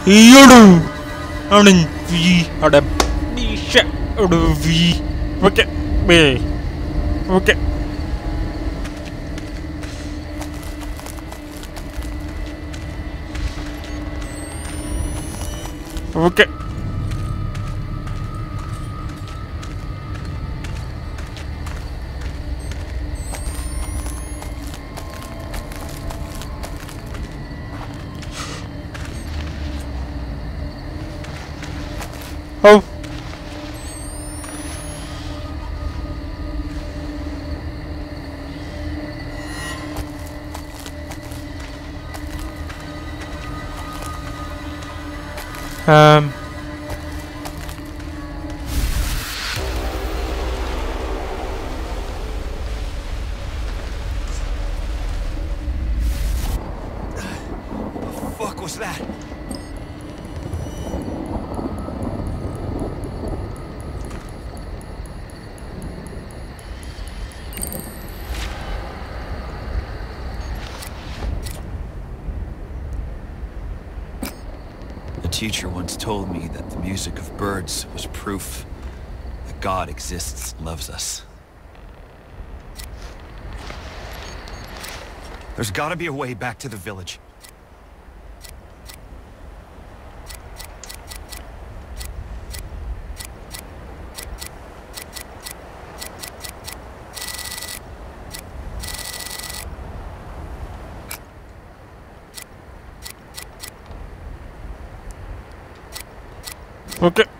Yodu! Running V or the B shot or the V. Okay, B. Okay. Okay. Oh. Um. The fuck was that? A teacher once told me that the music of birds was proof that God exists and loves us. There's gotta be a way back to the village. Okay.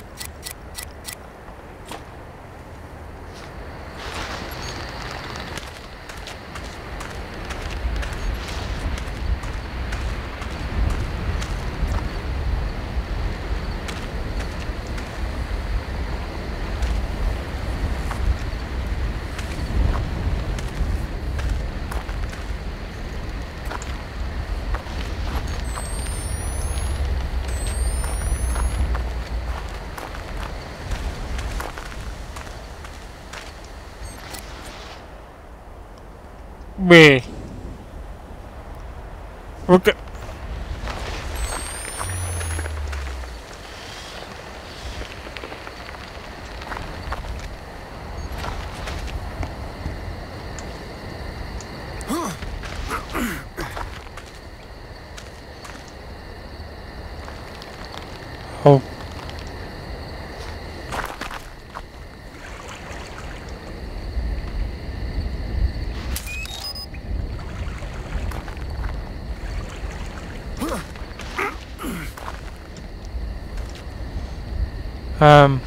B. Okay. Oh. Um.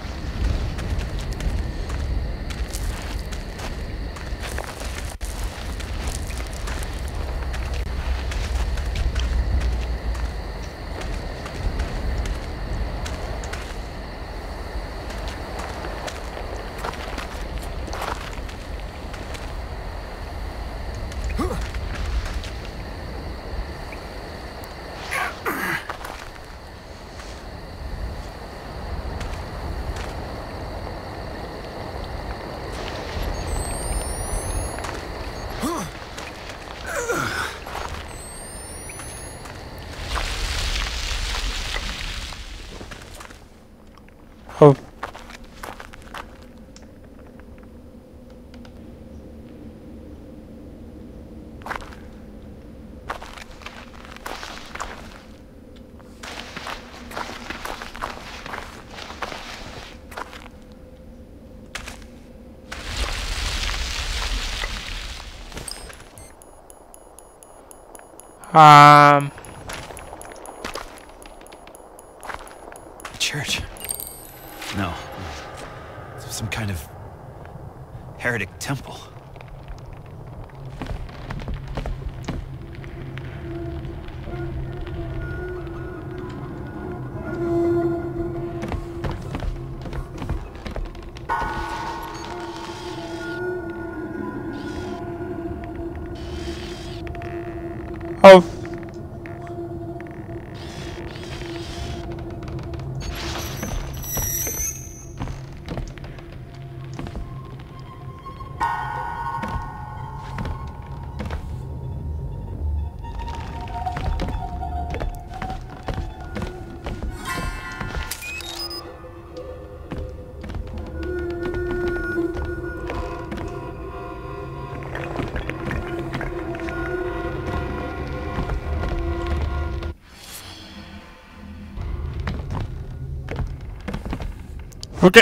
Oh. A church? No. Some kind of heretic temple. Oh. Okay.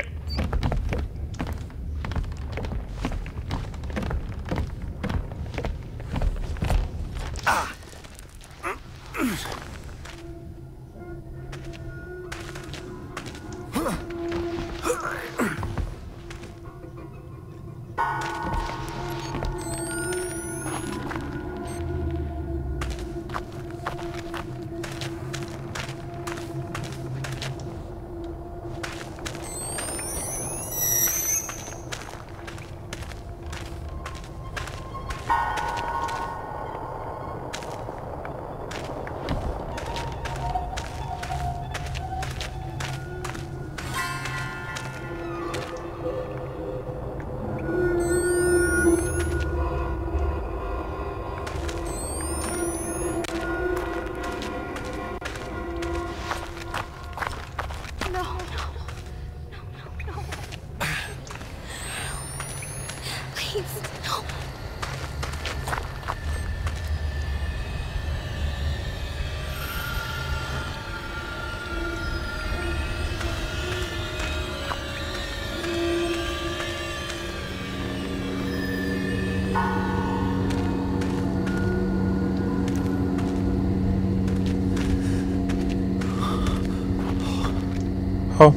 Oh.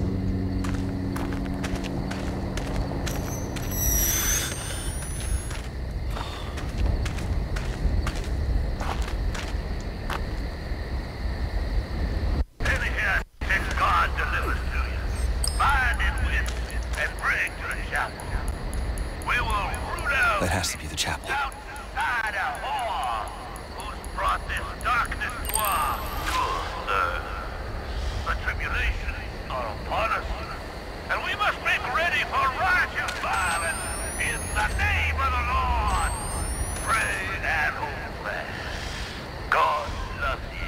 That has to be the chapel. Who's brought this darkness to our good earth? The tribulations are upon us, and we must make ready for righteous violence in the name of the Lord. Pray and hold fast. God loves you.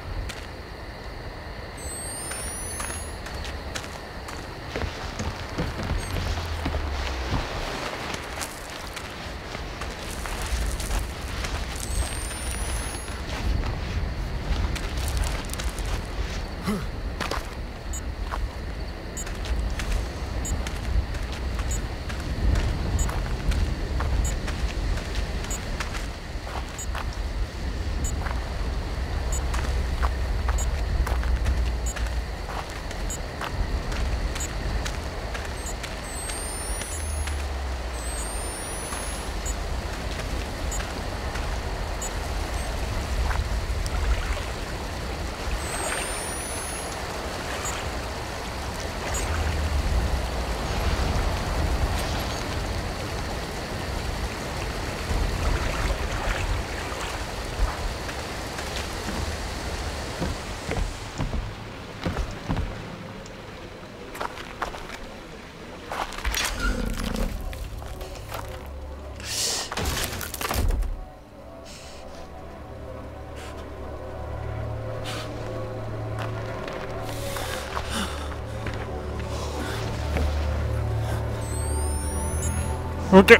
Okay.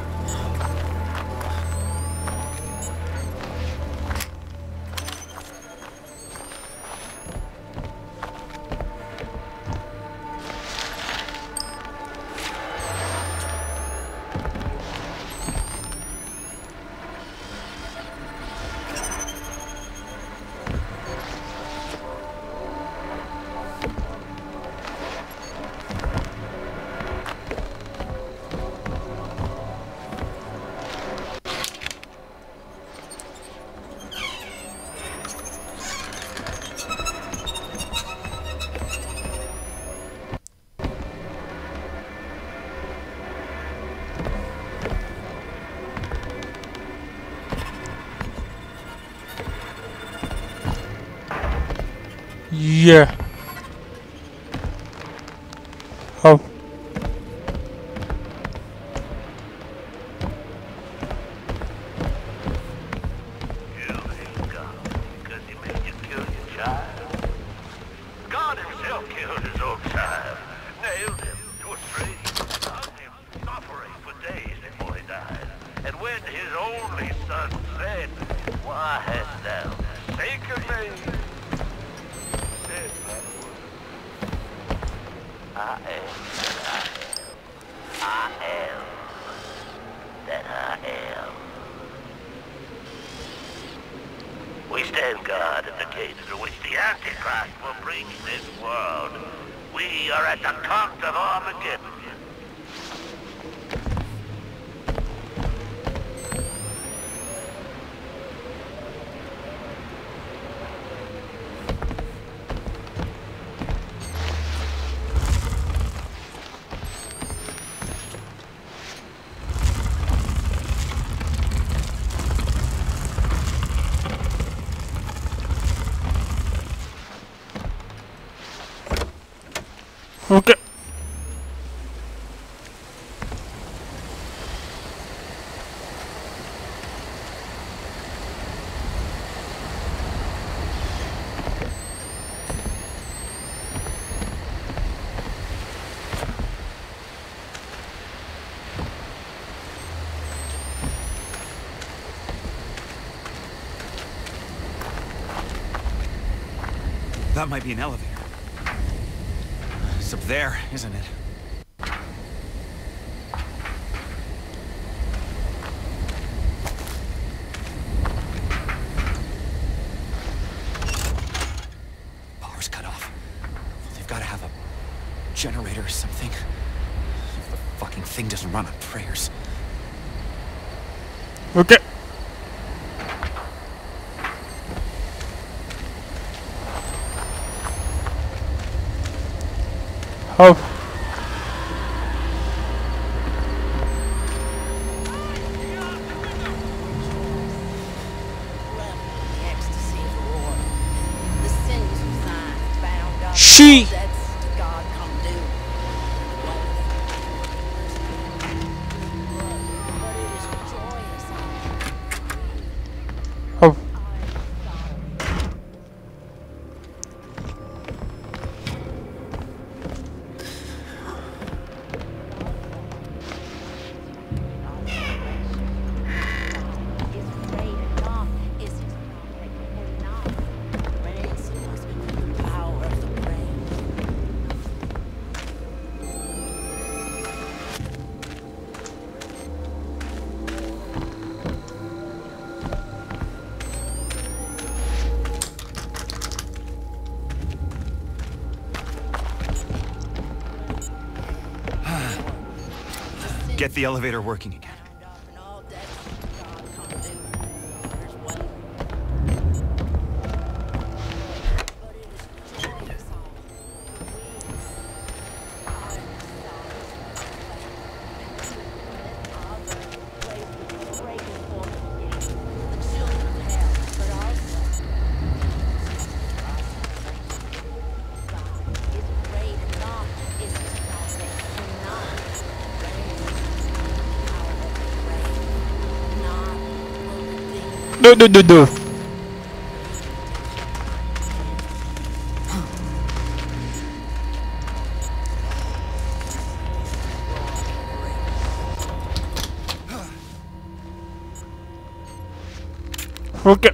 Yeah. Oh. You hate God because he made you kill your child. God himself killed his own child, nailed him to a tree, hung him suffering for days before he died. And when his only son said, "Why hast thou forsaken me?" Then I am. I am that I am. We stand guard at the gate through which the Antichrist will bring this world. We are at the cost of Armageddon. Okay. That might be an elevator. It's up there, isn't it? Power's cut off. They've got to have a generator or something. If the fucking thing doesn't run on prayers. Okay. Oh. She. Oh. Get the elevator working again. Do. Okay.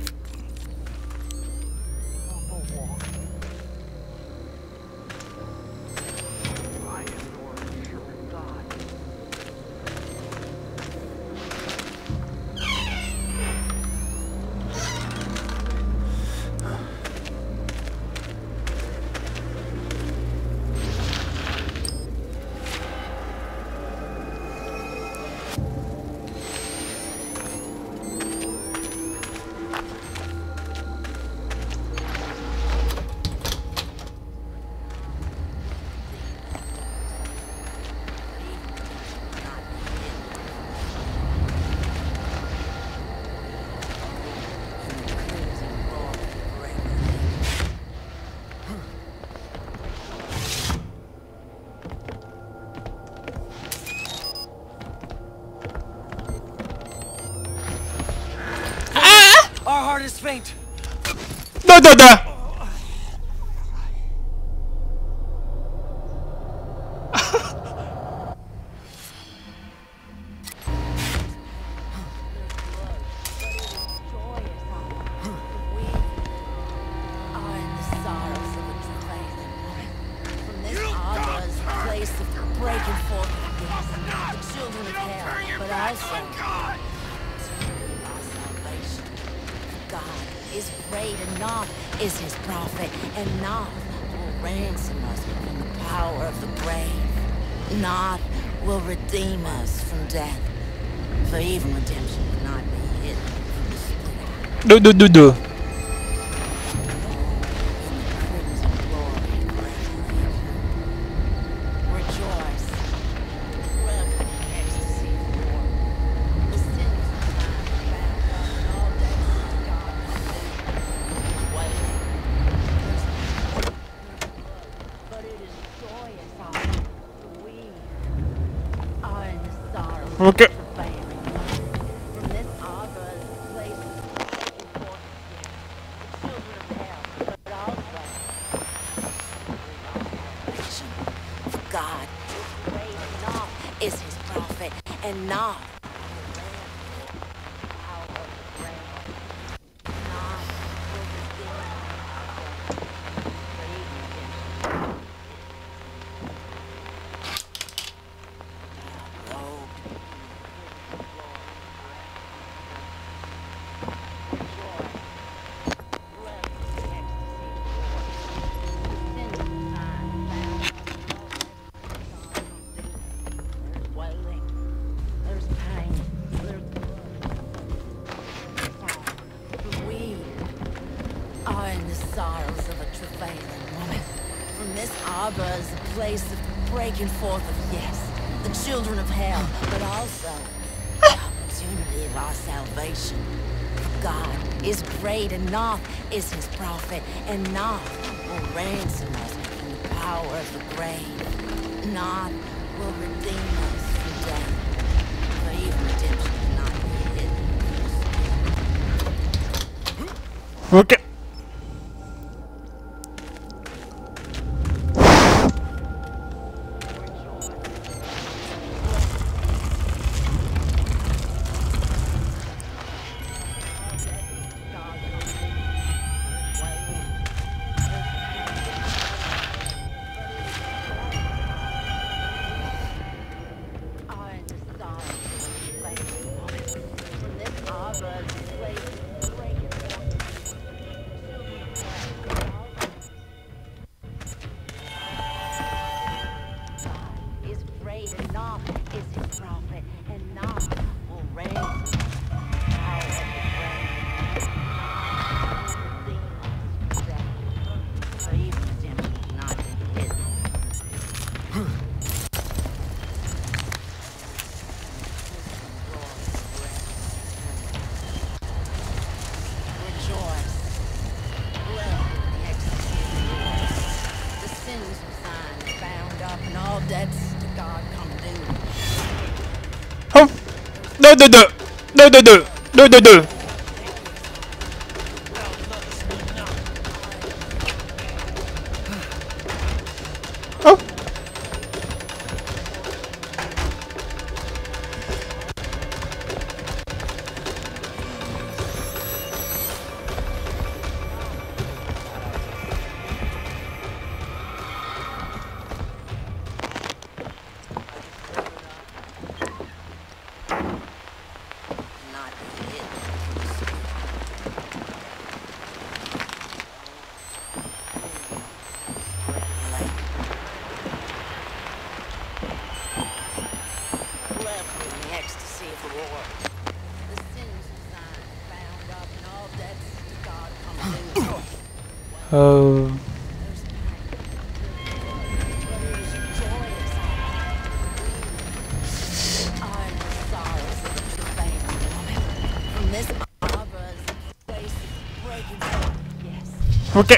Our heart is faint. No. Breaking forth again. yes, the children of hell, but also our salvation. God is great, and Noth is his prophet, and Noth will ransom us from the power of the grave. Noth will redeem us from death, for even redemption cannot be hidden from the spirit. Do. Okay. God is his prophet, and Noth is a place of breaking forth of, yes, the children of hell, but also the opportunity of our salvation. God is great, and Noth is his prophet, and Noth will ransom us from the power of the grave. Noth will redeem us from death, for even redemption cannot be hidden. Okay. Do. Oh. Oh. Okay.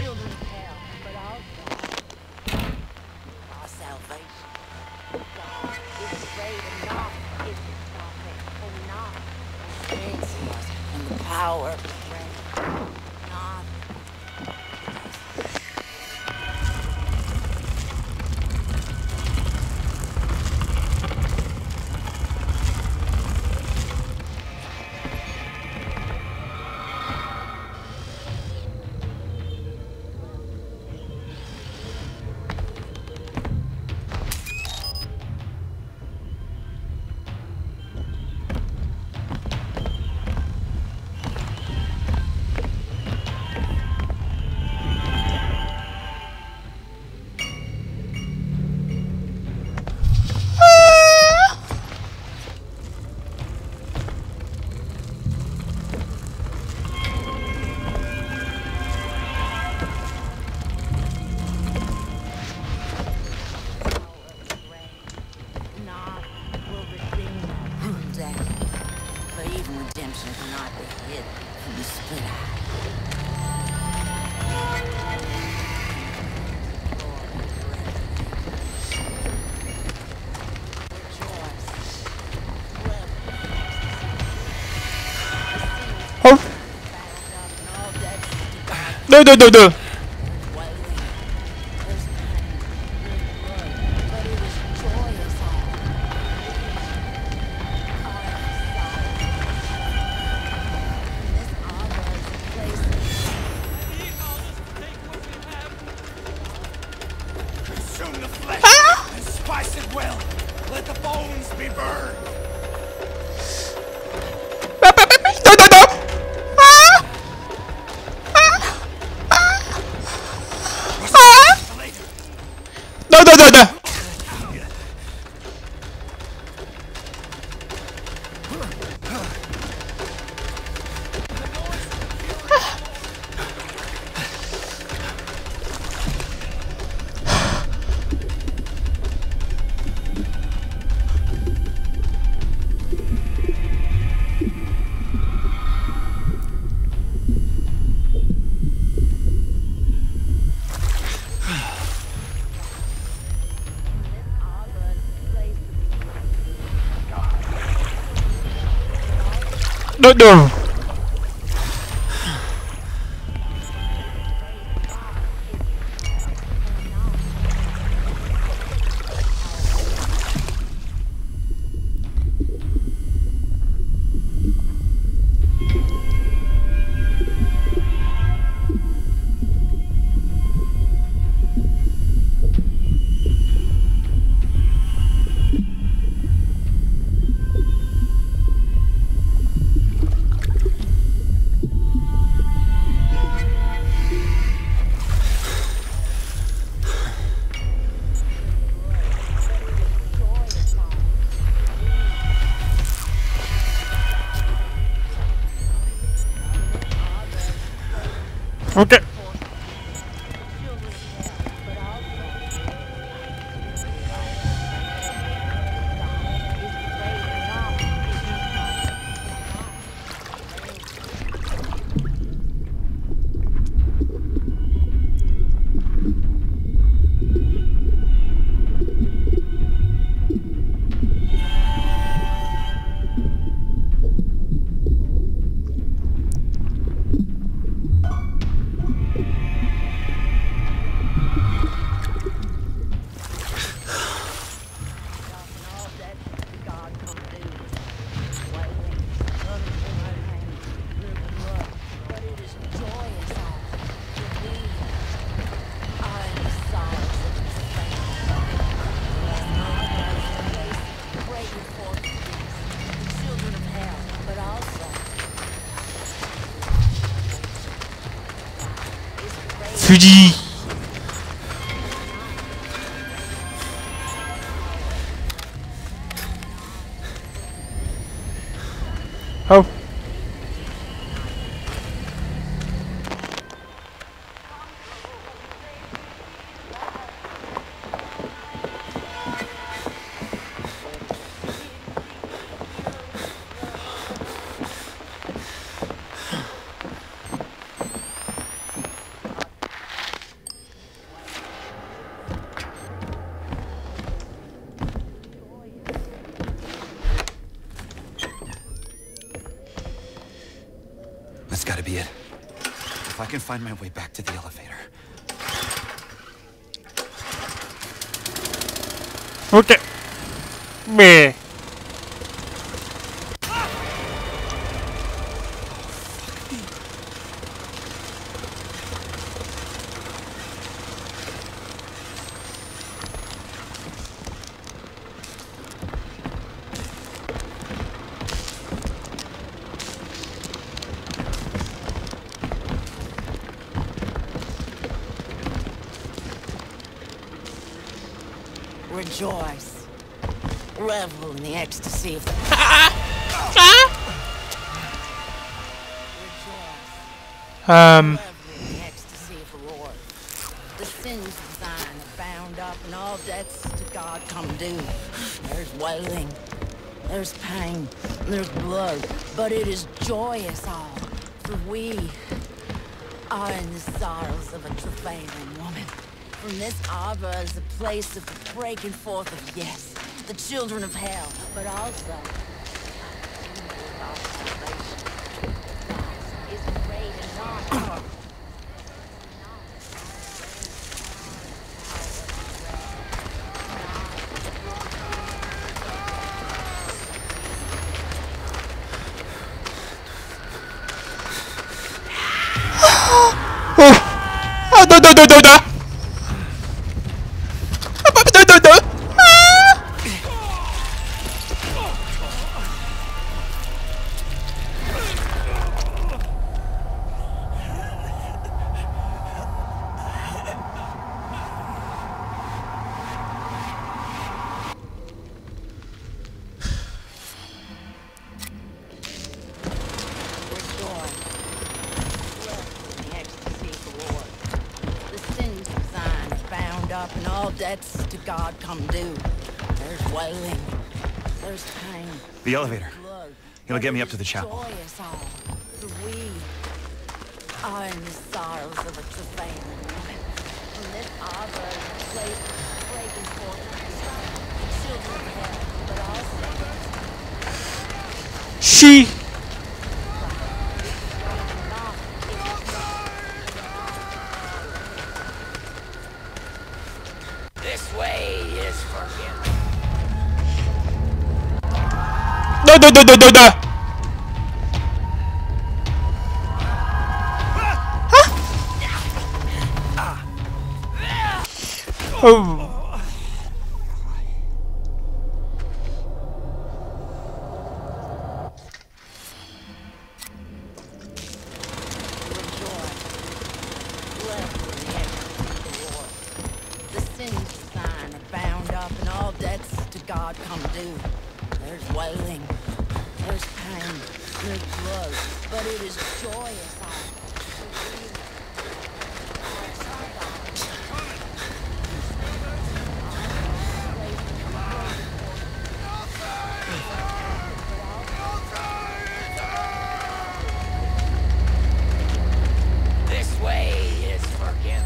No, no, no, no. Consume the flesh and spice it well. Let the bones be burned. No, no, no. No, no, no, no. No, no. Okay. Fuji. Oh. That's gotta be it. If I can find my way back to the elevator. Okay. Meh. Rejoice. Revel in the ecstasy of the Rejoice. Revel in the ecstasy of the Lord. The sins of thine are bound up, and all debts to God come due. There's wailing, there's pain, there's blood, but it is joyous all, for we are in the sorrows of a travailing woman. From this arbor is the place of the breaking forth of, yes, the children of hell, but also our salvation. God is great and not. up and all debts to God come due. There's wailing. There's pain. The elevator. Blood. It'll get me up to the chapel. Joyous all. For we are in the sorrows of a travailing woman. From this arbor place breaking forth the children of hell, but also She. this way is forgiven. No, no, no, no, no, no. Oh. The sins sign are bound up and all debts to God come due. There's wailing, there's pain, there's blood, but it is joyous all. This way is forgiven.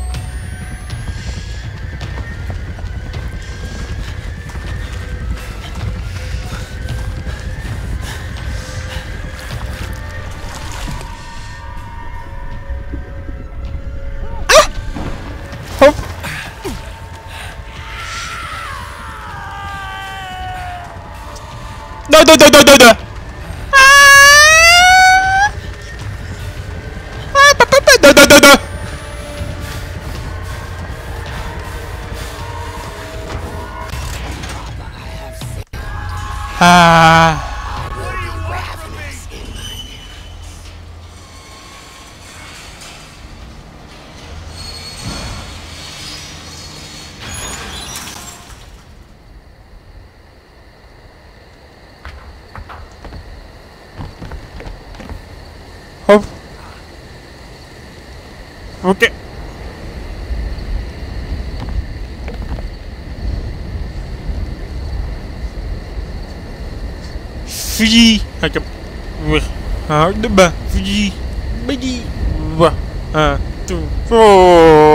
No, no, no, no, no, no. No, no, no, no. Ah. Oh. Okay. Free. I can. How the ba? Free. Baby. 1, 2, 4.